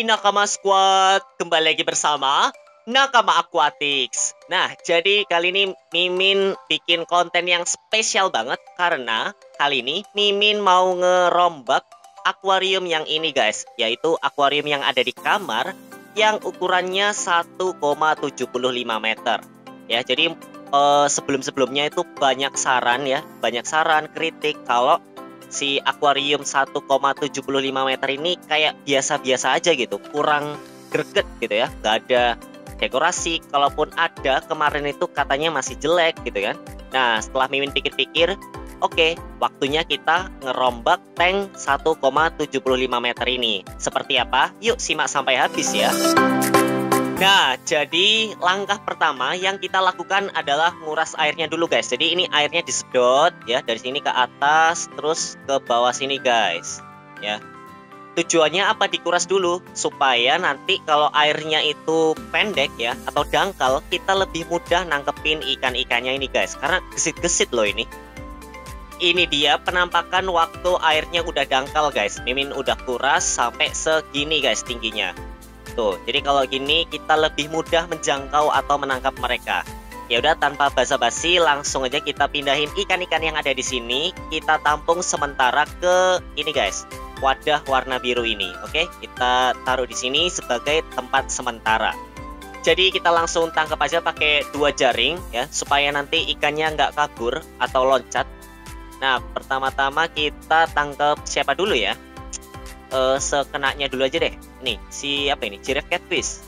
Nakama Squad, kembali lagi bersama Nakama Aquatics. Nah, jadi kali ini Mimin bikin konten yang spesial banget karena kali ini Mimin mau ngerombak akuarium yang ini guys, yaitu akuarium yang ada di kamar yang ukurannya 1,75 meter. Ya, jadi sebelum-sebelumnya itu banyak saran kritik kalau si akuarium 1,75 meter ini kayak biasa-biasa aja gitu, kurang greget gitu ya, nggak ada dekorasi, kalaupun ada kemarin itu katanya masih jelek gitu kan. Nah, setelah Mimin pikir-pikir, oke, waktunya kita ngerombak tank 1,75 meter ini. Seperti apa? Yuk simak sampai habis ya. Nah, jadi langkah pertama yang kita lakukan adalah nguras airnya dulu guys. Jadi ini airnya disedot ya, dari sini ke atas terus ke bawah sini guys. Ya. Tujuannya apa dikuras dulu? Supaya nanti kalau airnya itu pendek ya atau dangkal, kita lebih mudah nangkepin ikan-ikannya ini guys. Karena gesit-gesit loh ini. Ini dia penampakan waktu airnya udah dangkal guys. Mimin udah kuras sampai segini guys tingginya. Tuh, jadi kalau gini kita lebih mudah menjangkau atau menangkap mereka. Ya udah, tanpa basa-basi langsung aja kita pindahin ikan-ikan yang ada di sini. Kita tampung sementara ke ini guys, wadah warna biru ini. Oke, kita taruh di sini sebagai tempat sementara. Jadi kita langsung tangkap aja pakai 2 jaring ya, supaya nanti ikannya nggak kabur atau loncat. Nah, pertama-tama kita tangkap siapa dulu ya? Sekenanya dulu aja deh. Nih, si apa ini? Giraffe catfish.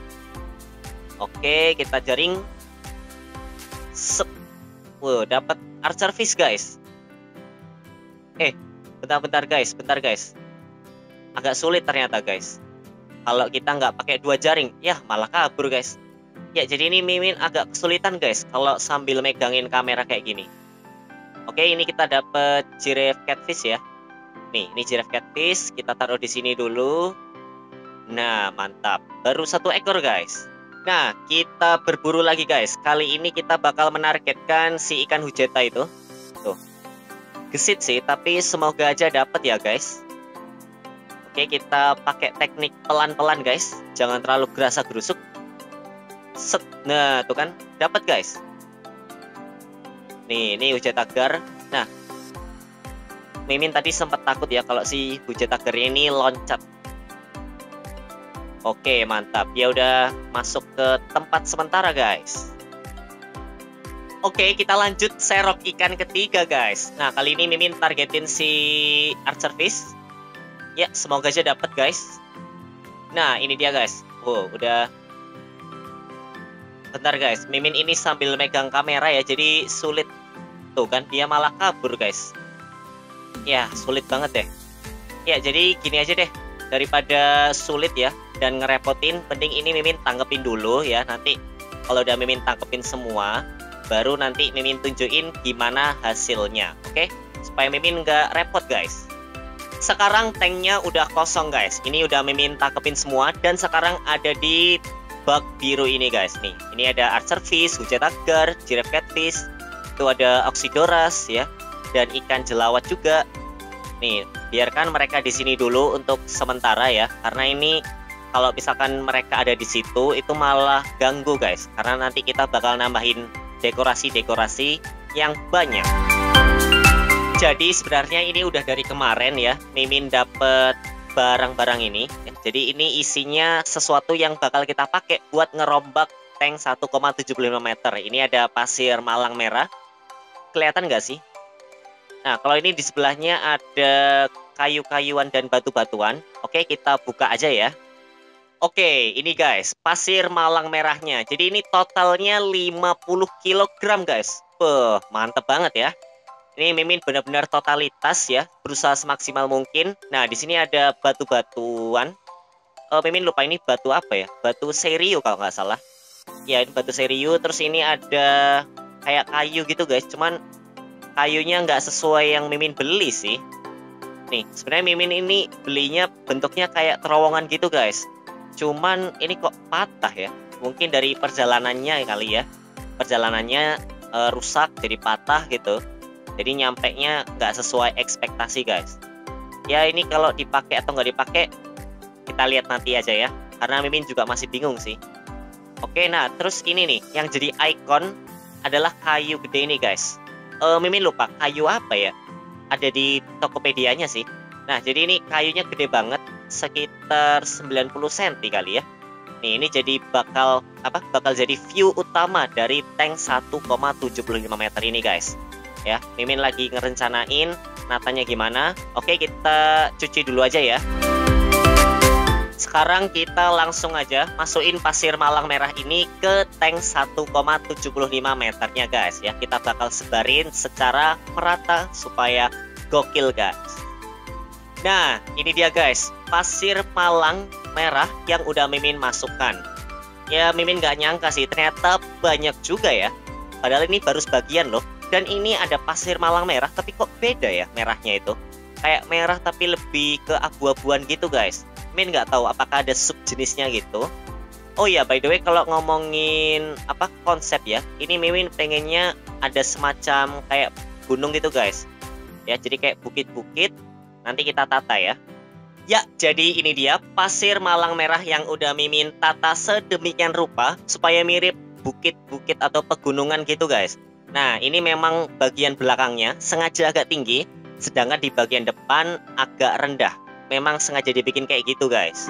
Oke, kita jaring. Wow, dapat archer fish, guys. Bentar guys. Agak sulit ternyata, guys. Kalau kita nggak pakai 2 jaring, ya malah kabur, guys. Ya, jadi ini Mimin agak kesulitan, guys, kalau sambil megangin kamera kayak gini. Oke, ini kita dapat giraffe catfish ya. Nih, ini giraffe catfish, kita taruh di sini dulu. Nah, mantap. Baru 1 ekor, guys. Nah, kita berburu lagi, guys. Kali ini kita bakal menargetkan si ikan hujeta itu. Tuh. Gesit sih, tapi semoga aja dapat ya, guys. Oke, kita pakai teknik pelan-pelan, guys. Jangan terlalu gerasa-gerusuk. Set. Nah, tuh kan. Dapat, guys. Nih, ini hujeta gar. Nah, Mimin tadi sempat takut ya kalau si hujeta gar ini loncat. Oke, mantap. Ya udah masuk ke tempat sementara, guys. Oke, kita lanjut serok ikan ketiga, guys. Nah, kali ini Mimin targetin si archer fish. Ya, semoga aja dapat, guys. Nah, ini dia, guys. Wow, udah. Bentar, guys. Mimin ini sambil megang kamera ya, jadi sulit. Tuh kan, dia malah kabur, guys. Ya, sulit banget deh. Ya, jadi gini aja deh. Daripada sulit ya dan ngerepotin, mending ini Mimin tangkepin dulu ya. Nanti kalau udah Mimin tangkepin semua, baru nanti Mimin tunjukin gimana hasilnya. Oke? Supaya Mimin nggak repot, guys. Sekarang tanknya udah kosong, guys. Ini udah Mimin tangkepin semua dan sekarang ada di bak biru ini, guys. Nih, ini ada archer fish, hujeta gar, giraffe catfish, itu ada oxydoras ya. Dan ikan jelawat juga. Nih, biarkan mereka di sini dulu untuk sementara ya. Karena ini kalau misalkan mereka ada di situ itu malah ganggu, guys. Karena nanti kita bakal nambahin dekorasi-dekorasi yang banyak. Jadi sebenarnya ini udah dari kemarin ya. Mimin dapet barang-barang ini. Jadi ini isinya sesuatu yang bakal kita pakai buat ngerombak tank 1,75 meter. Ini ada pasir malang merah. Kelihatan nggak sih? Nah, kalau ini di sebelahnya ada kayu-kayuan dan batu-batuan. Oke, kita buka aja ya. Oke, ini guys, pasir malang merahnya. Jadi ini totalnya 50 kg, guys. Mantep banget ya. Ini Mimin benar-benar totalitas ya, berusaha semaksimal mungkin. Nah, di sini ada batu-batuan. Mimin lupa ini batu apa ya? Batu seriu kalau nggak salah. Ya, ini batu seriu. Terus ini ada kayak kayu gitu, guys. Cuman kayunya nggak sesuai yang Mimin beli sih. Nih, sebenarnya Mimin ini belinya bentuknya kayak terowongan gitu, guys. Cuman ini kok patah ya. Mungkin dari perjalanannya kali ya. Perjalanannya rusak jadi patah gitu. Jadi nyampenya nggak sesuai ekspektasi, guys. Ya ini kalau dipakai atau nggak dipakai Kita lihat nanti aja ya, karena Mimin juga masih bingung sih. Oke, nah terus ini nih, yang jadi ikon adalah kayu gede ini guys. Mimin lupa kayu apa ya, ada di Tokopedia-nya sih. Nah jadi ini kayunya gede banget, sekitar 90 cm kali ya. Nih ini jadi bakal jadi view utama dari tank 1,75 meter ini guys. Ya, Mimin lagi ngerencanain natanya gimana. Oke, kita cuci dulu aja ya. Sekarang kita langsung aja masukin pasir malang merah ini ke tank 1,75 meternya guys ya. Kita bakal sebarin secara merata supaya gokil guys. Nah, ini dia guys, pasir malang merah yang udah Mimin masukkan. Ya, Mimin gak nyangka sih, ternyata banyak juga ya. Padahal ini baru sebagian loh. Dan ini ada pasir malang merah, tapi kok beda ya merahnya itu. Kayak merah tapi lebih ke abu-abuan gitu guys. Mimin nggak tahu apakah ada subjenisnya gitu. Oh ya, by the way, kalau ngomongin konsep ya, ini Mimin pengennya ada semacam kayak gunung gitu guys. Ya, jadi kayak bukit-bukit. Nanti kita tata ya. Ya, jadi ini dia pasir malang merah yang udah Mimin tata sedemikian rupa supaya mirip bukit-bukit atau pegunungan gitu guys. Nah, ini memang bagian belakangnya sengaja agak tinggi, sedangkan di bagian depan agak rendah. Memang sengaja dibikin kayak gitu guys.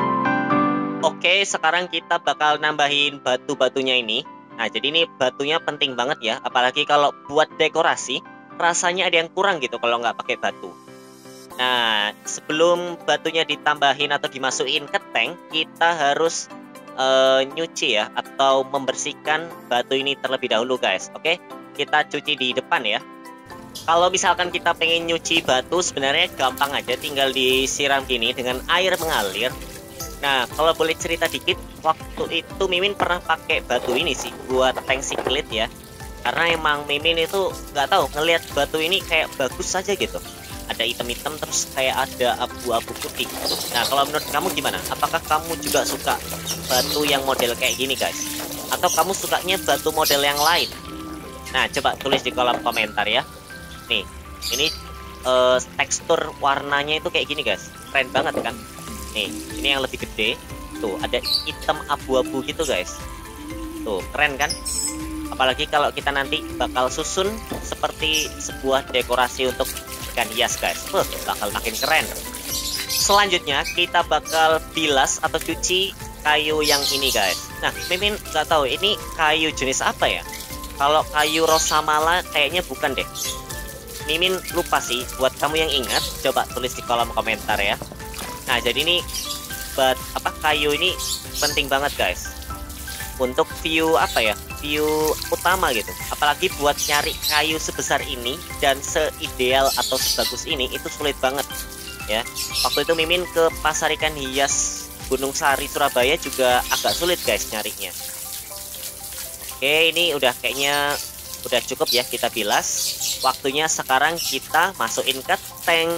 Oke, sekarang kita bakal nambahin batu-batunya ini. Nah, jadi ini batunya penting banget ya, apalagi kalau buat dekorasi, rasanya ada yang kurang gitu kalau nggak pakai batu. Nah, sebelum batunya ditambahin atau dimasukin ke tank, kita harus nyuci ya, atau membersihkan batu ini terlebih dahulu guys. Oke, kita cuci di depan ya. Kalau misalkan kita pengen nyuci batu, sebenarnya gampang aja, tinggal disiram gini dengan air mengalir. Nah, kalau boleh cerita dikit, waktu itu Mimin pernah pakai batu ini sih buat tank siklit ya. Karena emang Mimin itu nggak tahu, ngelihat batu ini kayak bagus saja gitu. Ada hitam-hitam terus kayak ada abu-abu putih. Nah, kalau menurut kamu gimana? Apakah kamu juga suka batu yang model kayak gini guys? Atau kamu sukanya batu model yang lain? Nah, coba tulis di kolom komentar ya. Nih, ini tekstur warnanya itu kayak gini guys. Keren banget kan? Nih, ini yang lebih gede. Tuh, ada hitam abu-abu gitu guys. Tuh, keren kan? Apalagi kalau kita nanti bakal susun seperti sebuah dekorasi untuk ikan hias guys. Bakal makin keren. Selanjutnya kita bakal bilas atau cuci kayu yang ini guys. Nah, Mimin nggak tahu ini kayu jenis apa ya. Kalau kayu rosamala kayaknya bukan deh. Mimin lupa sih. Buat kamu yang ingat, coba tulis di kolom komentar ya. Nah, jadi ini kayu ini penting banget guys untuk view view utama gitu. Apalagi buat nyari kayu sebesar ini dan seideal atau sebagus ini itu sulit banget ya. Waktu itu Mimin ke pasar ikan hias Gunung Sari Surabaya juga agak sulit guys nyarinya. Oke, ini udah kayaknya udah cukup ya kita bilas. Waktunya sekarang kita masukin ke tank.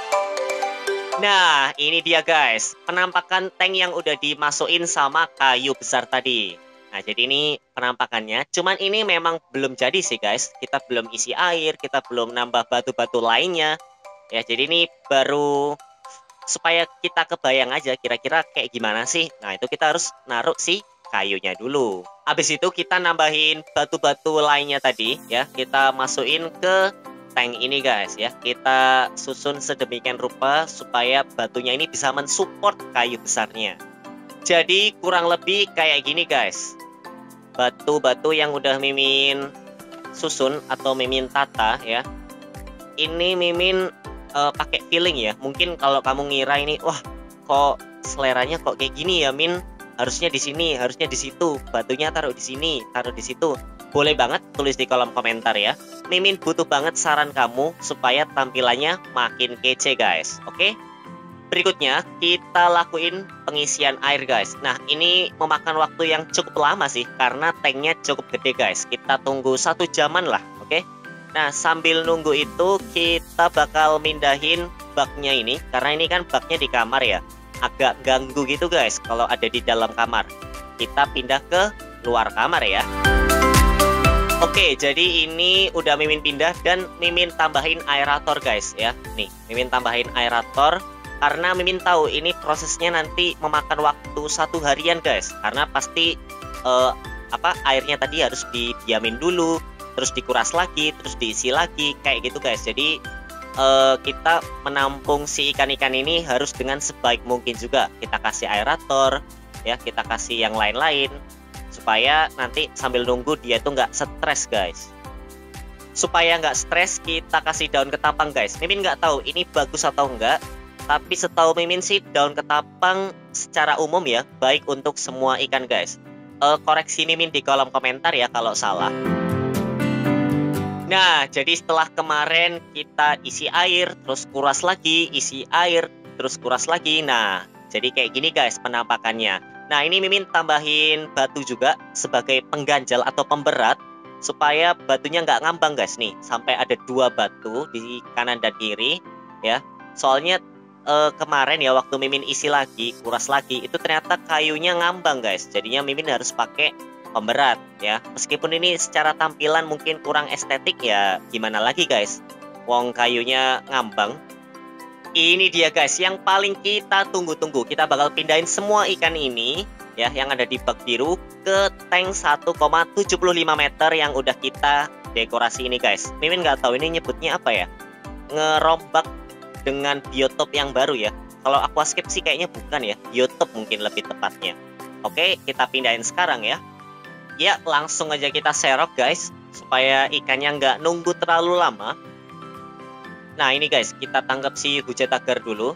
Nah, ini dia guys, penampakan tank yang udah dimasukin sama kayu besar tadi. Nah, jadi ini penampakannya. Cuman ini memang belum jadi sih guys. Kita belum isi air, kita belum nambah batu-batu lainnya. Ya, jadi ini baru supaya kita kebayang aja kira-kira kayak gimana sih. Nah, itu kita harus naruh si kayunya dulu. Habis itu kita nambahin batu-batu lainnya tadi ya. Kita masukin ke tank ini guys ya. Kita susun sedemikian rupa supaya batunya ini bisa mensupport kayu besarnya. Jadi kurang lebih kayak gini guys. Batu-batu yang udah Mimin susun atau Mimin tata ya. Ini Mimin pakai feeling ya. Mungkin kalau kamu ngira ini wah kok seleranya kok kayak gini ya Min, harusnya di sini, harusnya di situ, batunya taruh di sini, taruh di situ. Boleh banget tulis di kolom komentar ya. Mimin butuh banget saran kamu supaya tampilannya makin kece guys. Oke? Berikutnya kita lakuin pengisian air guys. Nah, ini memakan waktu yang cukup lama sih karena tanknya cukup gede guys. Kita tunggu 1 jaman lah, oke? Nah, sambil nunggu itu kita bakal mindahin baknya ini karena ini kan baknya di kamar ya. Agak ganggu gitu guys kalau ada di dalam kamar. Kita pindah ke luar kamar ya. Oke, jadi ini udah Mimin pindah dan Mimin tambahin aerator guys ya. Nih, Mimin tambahin aerator Karena Mimin tahu ini prosesnya nanti memakan waktu 1 harian guys. Karena pasti airnya tadi harus didiamin dulu, terus dikuras lagi, terus diisi lagi kayak gitu guys. Jadi kita menampung si ikan-ikan ini harus dengan sebaik mungkin juga. Kita kasih aerator, ya, kita kasih yang lain-lain supaya nanti sambil nunggu dia tuh nggak stres guys. Supaya nggak stres, kita kasih daun ketapang guys. Mimin nggak tahu ini bagus atau enggak, tapi setahu Mimin sih daun ketapang secara umum ya baik untuk semua ikan guys. Koreksi Mimin di kolom komentar ya kalau salah. Nah, jadi setelah kemarin kita isi air, terus kuras lagi, isi air, terus kuras lagi. Nah, jadi kayak gini guys penampakannya. Nah, ini Mimin tambahin batu juga sebagai pengganjal atau pemberat supaya batunya nggak ngambang guys nih. Sampai ada 2 batu di kanan dan kiri ya. Soalnya kemarin ya waktu Mimin isi lagi, kuras lagi, itu ternyata kayunya ngambang guys. Jadinya Mimin harus pakai pemberat ya. Meskipun ini secara tampilan mungkin kurang estetik ya, gimana lagi guys, wong kayunya ngambang. Ini dia guys yang paling kita tunggu-tunggu. Kita bakal pindahin semua ikan ini ya yang ada di bak biru ke tank 1,75 meter yang udah kita dekorasi ini guys. Mimin nggak tahu ini nyebutnya apa ya, ngerombak dengan biotop yang baru ya. Kalau aquascape sih kayaknya bukan ya, biotop mungkin lebih tepatnya. Oke, kita pindahin sekarang ya. Ya, langsung aja kita serok guys, supaya ikannya nggak nunggu terlalu lama. Nah, ini guys, kita tangkap si hujatagar dulu.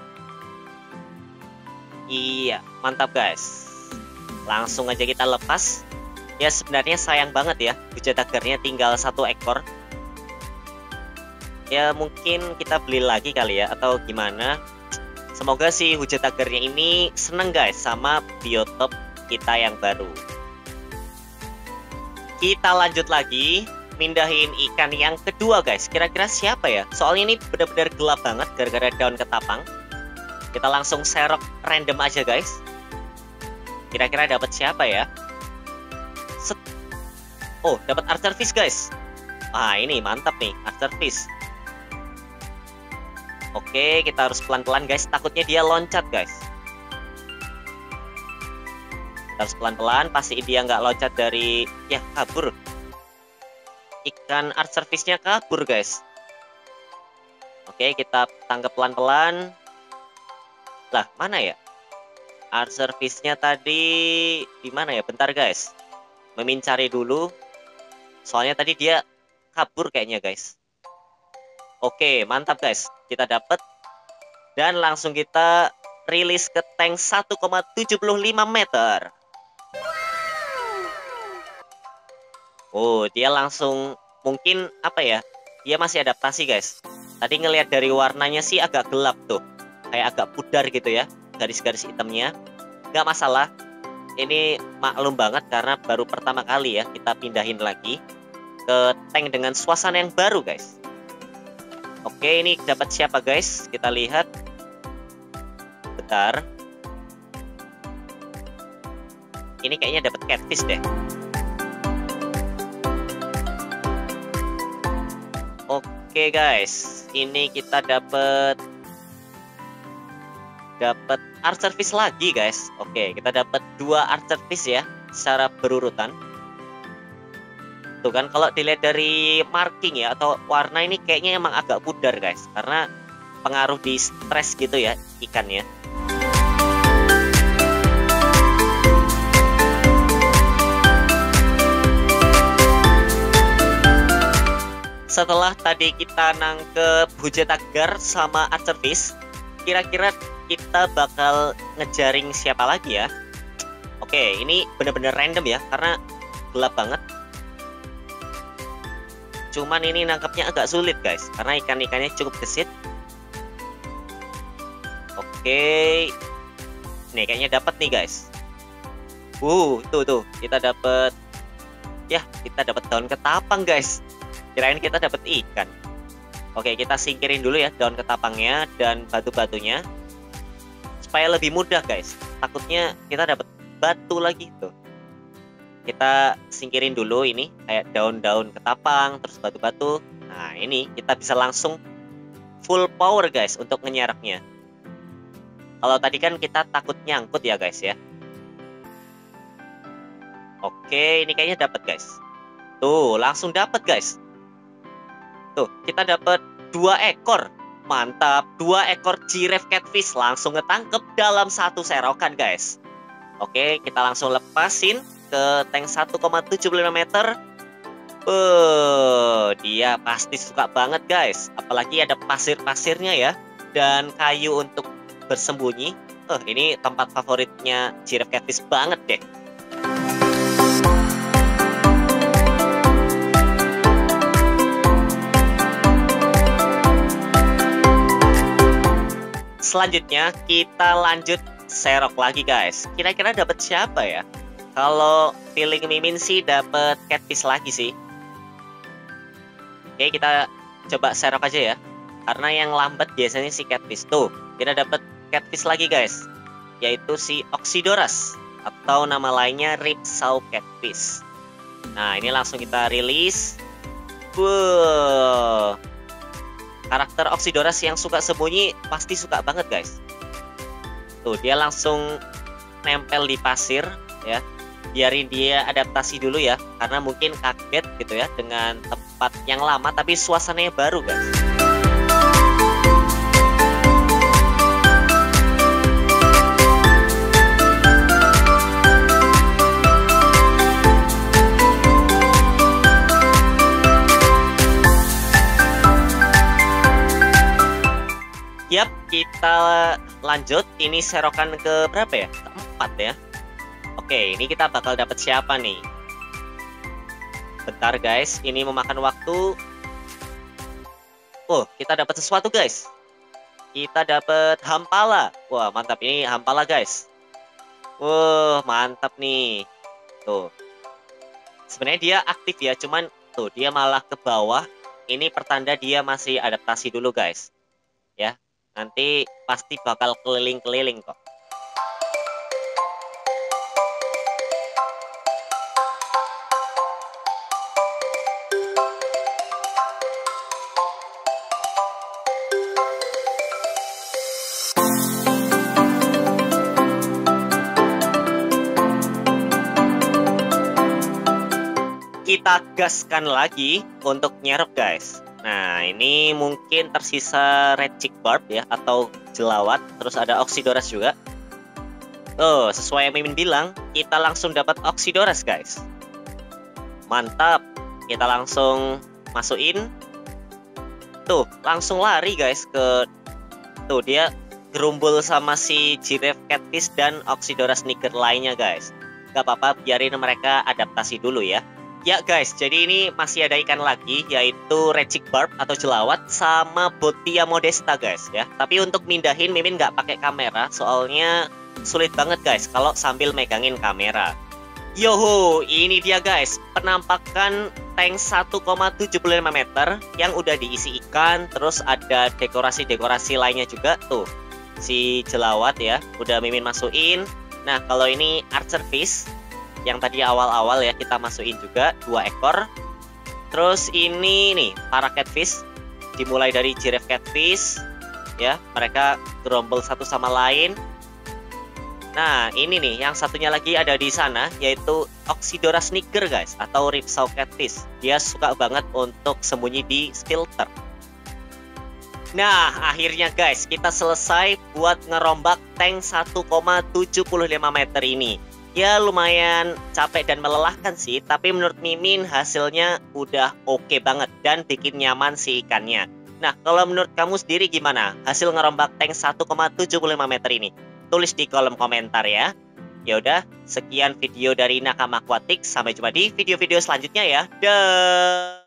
Iya, mantap guys. Langsung aja kita lepas. Ya, sebenarnya sayang banget ya, hujatagarnya tinggal 1 ekor. Ya, mungkin kita beli lagi kali ya, atau gimana. Semoga si hujatagarnya ini seneng guys sama biotop kita yang baru. Kita lanjut lagi, mindahin ikan yang kedua guys. Kira-kira siapa ya? Soalnya ini benar-benar gelap banget gara-gara daun ketapang. Kita langsung serok random aja guys. Kira-kira dapat siapa ya? Set. Oh, dapat archer fish guys. Ah, ini mantap nih, archer fish. Oke, kita harus pelan-pelan guys, takutnya dia loncat guys. Harus pelan-pelan, pasti dia nggak loncat dari, ya kabur. Ikan archer fish-nya kabur guys. Oke, kita tangkap pelan-pelan. Lah, mana ya? Archer fish-nya tadi di mana ya? Bentar guys. Mimin cari dulu. Soalnya tadi dia kabur kayaknya guys. Oke, mantap guys. Kita dapat. Dan langsung kita rilis ke tank 1,75 meter. Oh, dia langsung mungkin apa ya? Dia masih adaptasi guys. Tadi ngelihat dari warnanya sih agak gelap tuh. Kayak agak pudar gitu ya. Garis-garis hitamnya. Gak masalah. Ini maklum banget karena baru pertama kali ya kita pindahin lagi ke tank dengan suasana yang baru guys. Oke, ini dapat siapa guys? Kita lihat. Bentar. Ini kayaknya dapat catfish deh. Oke guys, ini kita dapat archer fish lagi guys. Oke, kita dapat 2 archer fish ya secara berurutan. Tuh kan, kalau dilihat dari marking ya atau warna ini kayaknya emang agak pudar guys, karena pengaruh di stres gitu ya ikannya. Setelah tadi kita nangkep hujatagar sama archer fish, kira-kira kita bakal ngejaring siapa lagi ya? Oke, ini bener-bener random ya, karena gelap banget. Cuman ini nangkepnya agak sulit guys, karena ikan-ikannya cukup gesit. Oke, nih kayaknya dapat nih guys. Tuh, kita dapat, ya kita dapat daun ketapang guys. Kirain kita dapat ikan. Oke, kita singkirin dulu ya daun ketapangnya dan batu-batunya supaya lebih mudah guys. Takutnya kita dapat batu lagi tuh. Kita singkirin dulu ini kayak daun-daun ketapang terus batu-batu. Nah, ini kita bisa langsung full power guys untuk ngenyerapnya. Kalau tadi kan kita takut nyangkut ya guys ya. Oke, ini kayaknya dapat guys. Tuh, langsung dapat guys. Tuh, kita dapat 2 ekor. Mantap, 2 ekor giraffe catfish langsung ketangkep dalam satu serokan guys. Oke, kita langsung lepasin ke tank 1,75 meter. Dia pasti suka banget guys. Apalagi ada pasir-pasirnya ya. Dan kayu untuk bersembunyi. Ini tempat favoritnya giraffe catfish banget deh. Selanjutnya kita lanjut serok lagi guys. Kira-kira dapat siapa ya? Kalau feeling Mimin sih dapat catfish lagi sih. Oke, kita coba serok aja ya. Karena yang lambat biasanya si catfish. Tuh, kita dapat catfish lagi guys. Yaitu si Oxydoras atau nama lainnya Ripsaw catfish. Nah, ini langsung kita rilis. Wow. Karakter Oxydoras yang suka sembunyi pasti suka banget guys. Tuh, dia langsung nempel di pasir ya. Biarin dia adaptasi dulu ya, karena mungkin kaget gitu ya dengan tempat yang lama tapi suasananya baru guys. Yap, kita lanjut. Ini serokan ke berapa ya? Keempat ya. Oke, ini kita bakal dapat siapa nih? Bentar guys, ini memakan waktu. Oh, kita dapat sesuatu guys. Kita dapat hampala. Wah, mantap, ini hampala guys. Wah, mantap nih. Tuh. Sebenarnya dia aktif ya, cuman tuh dia malah ke bawah. Ini pertanda dia masih adaptasi dulu guys. Ya. Nanti pasti bakal keliling-keliling kok. Kita gaskan lagi untuk nyerep guys. Nah, ini mungkin tersisa red cheek barb ya, atau jelawat. Terus ada Oxydoras juga. Oh, sesuai yang Mimin bilang, kita langsung dapat Oxydoras guys. Mantap. Kita langsung masukin. Tuh, langsung lari guys ke... Tuh, dia gerumbul sama si giraffe catfish dan Oxydoras nigger lainnya guys. Gak apa-apa, biarin mereka adaptasi dulu ya. Ya guys, jadi ini masih ada ikan lagi, yaitu red cheek barb atau jelawat sama Botia modesta guys ya. Tapi untuk mindahin Mimin nggak pakai kamera, soalnya sulit banget guys kalau sambil megangin kamera. Yoho, ini dia guys, penampakan tank 1,75 meter yang udah diisi ikan, terus ada dekorasi-dekorasi lainnya juga tuh. Si jelawat ya, udah Mimin masukin. Nah, kalau ini archer fish yang tadi awal-awal ya kita masukin juga 2 ekor. Terus ini nih para catfish, dimulai dari giraffe catfish ya, mereka gerombol satu sama lain. Nah, ini nih yang satunya lagi ada di sana, yaitu Oxydoras nigger guys, atau Ripsaw catfish. Dia suka banget untuk sembunyi di filter. Nah, akhirnya guys kita selesai buat ngerombak tank 1,75 meter ini. Ya lumayan capek dan melelahkan sih, tapi menurut Mimin hasilnya udah oke banget dan bikin nyaman si ikannya. Nah, kalau menurut kamu sendiri gimana hasil ngerombak tank 1,75 meter ini? Tulis di kolom komentar ya. Ya udah, sekian video dari Nakama Aquatic. Sampai jumpa di video-video selanjutnya ya. Dah.